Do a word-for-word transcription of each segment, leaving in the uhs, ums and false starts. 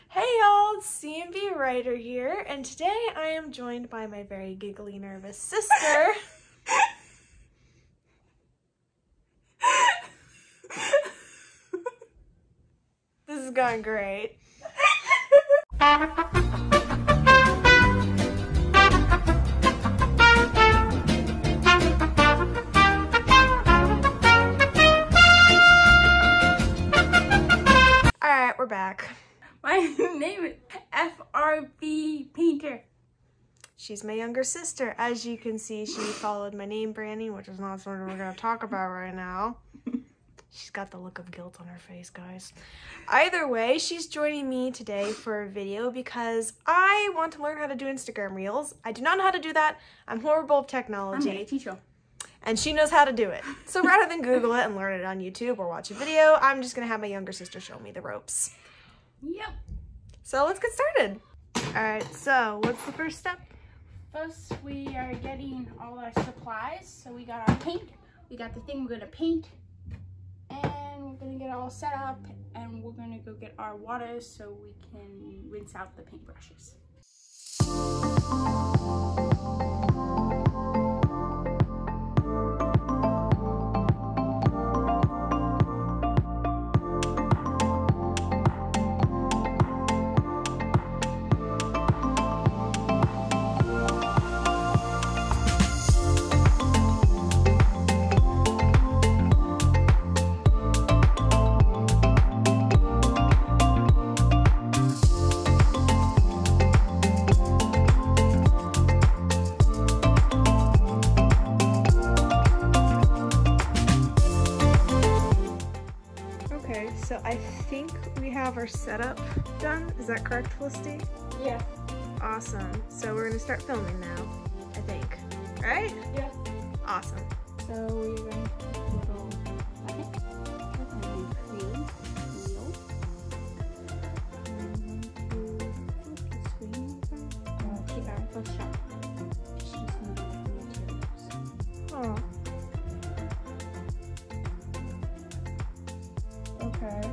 Hey y'all, it's C and B Writer here, and today I am joined by my very giggly, nervous sister. This is going great. Alright, we're back. My name is FRBPainter. She's my younger sister. As you can see, she followed my name branding, which is not something we're going to talk about right now. She's got the look of guilt on her face, guys. Either way, she's joining me today for a video because I want to learn how to do Instagram Reels. I do not know how to do that. I'm horrible at technology. I'm going to teach you. And she knows how to do it. So rather than Google it and learn it on YouTube or watch a video, I'm just going to have my younger sister show me the ropes. Yep. So let's get started. All right, so what's the first step? First, we are getting all our supplies. So we got our paint. We got the thing we're going to paint. And we're going to get it all set up. And we're going to go get our water so we can rinse out the paintbrushes. So I think we have our setup done. Is that correct, Felicity? Yeah. Awesome. So we're gonna start filming now, I think. Right? Yeah. Awesome. So we're going to go second. We're going to create wheel. And we're going to flip the screen first. Uh, take our first shot. Just need the materials. Oh. Okay.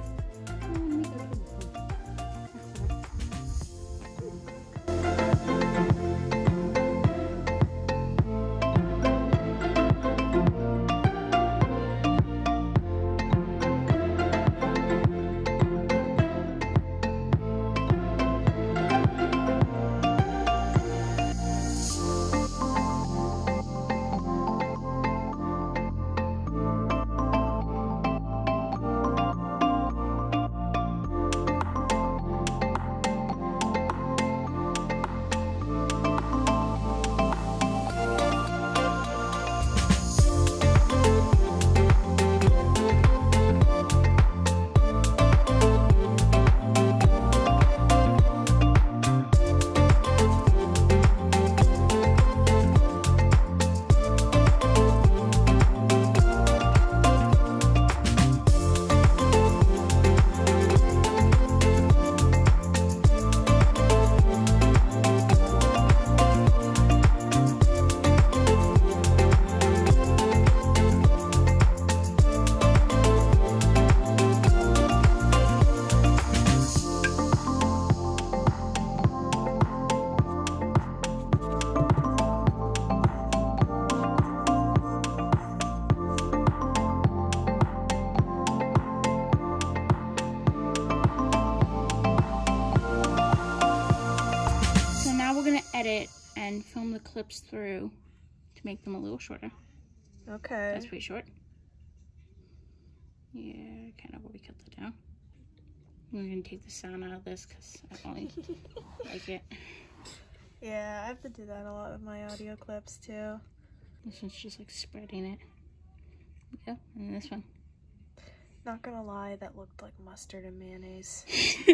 Edit and film the clips through to make them a little shorter. Okay. That's pretty short. Yeah, kind of where we cut that down. We're gonna take the sound out of this because I only like it. Yeah, I have to do that a lot with my audio clips too. This one's just like spreading it. Yeah, and this one. Not gonna lie, that looked like mustard and mayonnaise.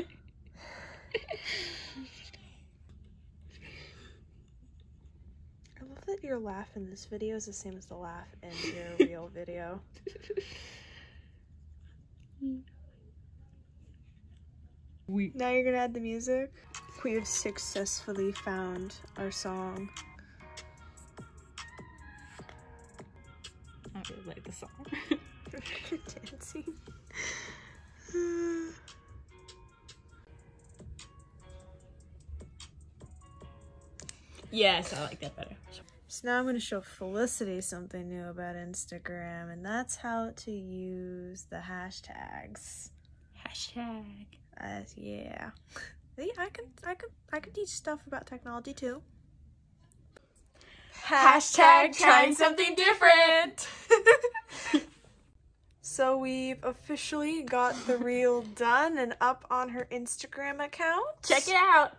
I love that your laugh in this video is the same as the laugh in your real video. We now you're gonna add the music. We have successfully found our song. I really like the song. Dancing. Yes, I like that better. So now I'm going to show Felicity something new about Instagram, and that's how to use the hashtags. Hashtag. Uh, yeah. See, I can, I can, I can teach stuff about technology too. Hashtag trying something different. So we've officially got the reel done and up on her Instagram account. Check it out.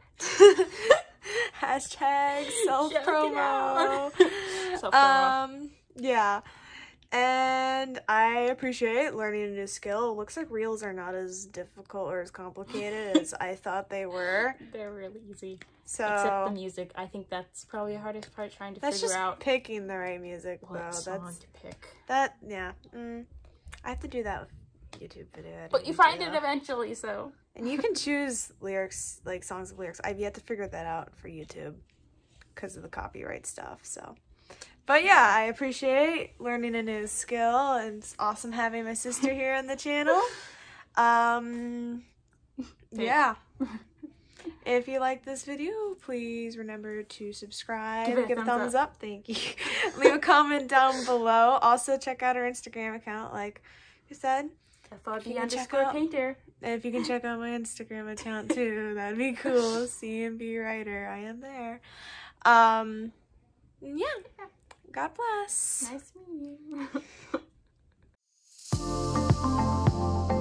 Hashtag self promo. Self promo. Um, yeah. And I appreciate learning a new skill. It looks like reels are not as difficult or as complicated as I thought they were. They're really easy. So except the music. I think that's probably the hardest part, trying to that's figure just out picking the right music, what though. song That's to pick. that. Yeah. Mm, I have to do that with YouTube video editing. But you find too. it eventually, so. And you can choose lyrics, like songs with lyrics. I've yet to figure that out for YouTube because of the copyright stuff. So, but yeah, I appreciate learning a new skill, and it's awesome having my sister here on the channel. Um, yeah. If you like this video, please remember to subscribe, give, it a, give thumbs a thumbs up. up. Thank you. Leave a comment down below. Also, check out our Instagram account, like you said. F R B You can check underscore out- painter. And if you can check out my Instagram account too, that'd be cool. C M B Writer, I am there. Um, yeah. God bless. Nice meeting you.